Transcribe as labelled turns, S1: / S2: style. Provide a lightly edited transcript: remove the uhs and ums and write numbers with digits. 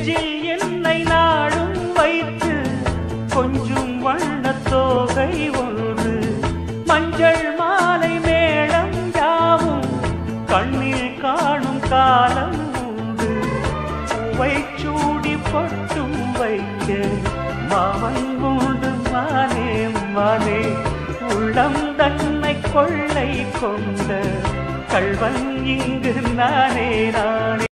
S1: நெஞ்சில் என்னை நாடும் வைத்து கொஞ்சம் வண்ணத் தோகை ஒன்று மஞ்சள் மாலை மேளம் யாவும் கண்ணில் காணும் காலம் உண்டு பூவை சூடி பொட்டும் வைக்க மாமன் உண்டு மானே மானே உள்ளம் தன்னை கொள்ளை கொண்ட கள்வன் இங்கு நானே நானே